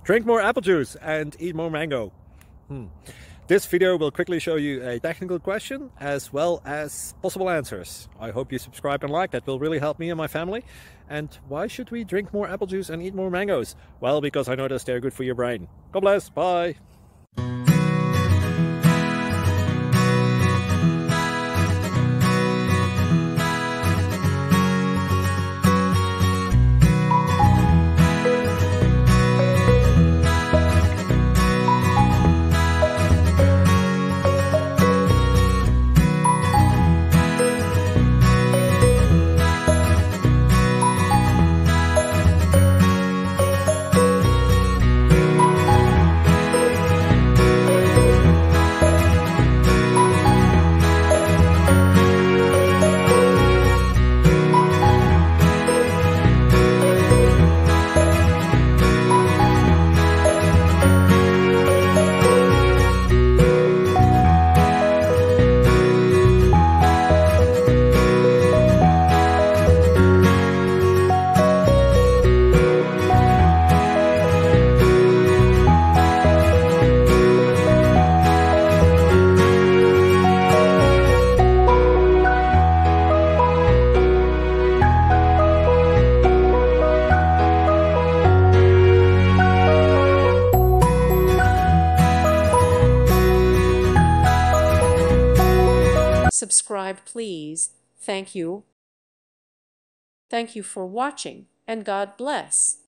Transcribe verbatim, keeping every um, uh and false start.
Drink more apple juice and eat more mango. Hmm. This video will quickly show you a technical question as well as possible answers. I hope you subscribe and like, that will really help me and my family. And why should we drink more apple juice and eat more mangoes? Well, because I noticed they're good for your brain. God bless, bye! Subscribe, please. Thank you. Thank you for watching, and God bless.